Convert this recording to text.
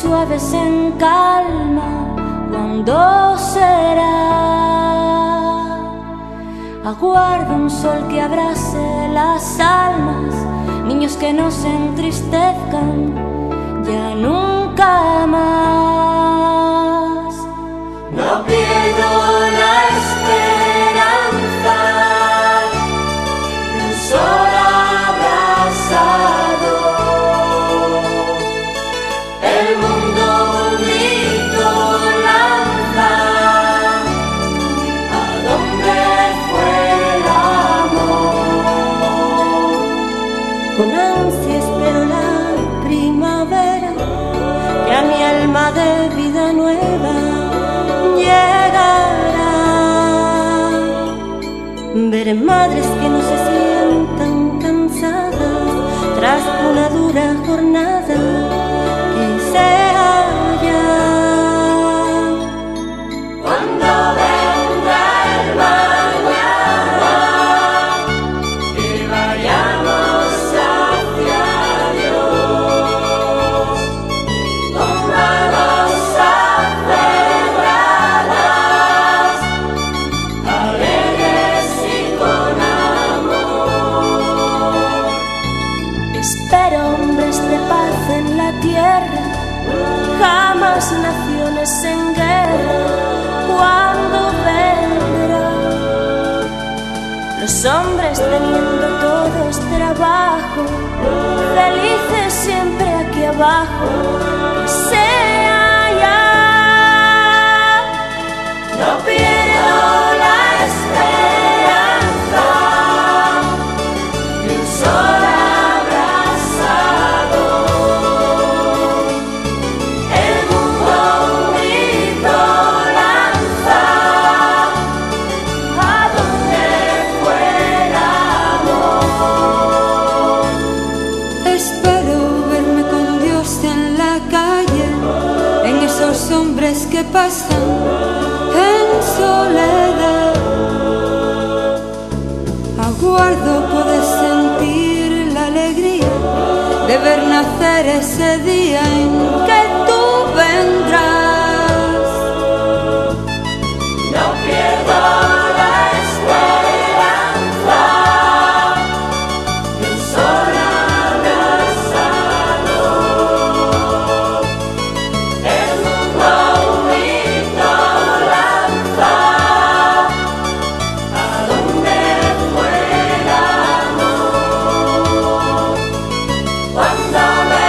suaves en calma, ¿cuándo será? Aguardo un sol que abrace las almas, niños que no se entristezcan ya nunca más. No pierdo la esperanza de un sol abrazado. El mundo un grito lanza, ¿a dónde fue el amor? Con ansia espero la primavera, que a mi alma de vida nueva llegará. Veré madres que no se sientan cansadas tras una dura jornada que sea ya. Cuando vendrá el mañana, que vayamos hacia Dios con manos aferradas, alegres y con amor. Espero hombres de paz en la tierra, jamás naciones en guerra. ¿Cuándo vendrá? Los hombres teniendo todos trabajo, felices siempre aquí abajo, que sea ya. No pierdo la esperanza de un sol abrazado. El mundo un grito lanza, ¿a dónde fue el amor? Espero verme con Dios en la calle, en esos hombres que pasan en soledad. Aguardo poder sentir la alegría de ver nacer ese día en que tú vendrás. No pierdo la esperanza de un sol abrazado. El mundo un grito lanza, ¿a dónde fue el amor? Cuando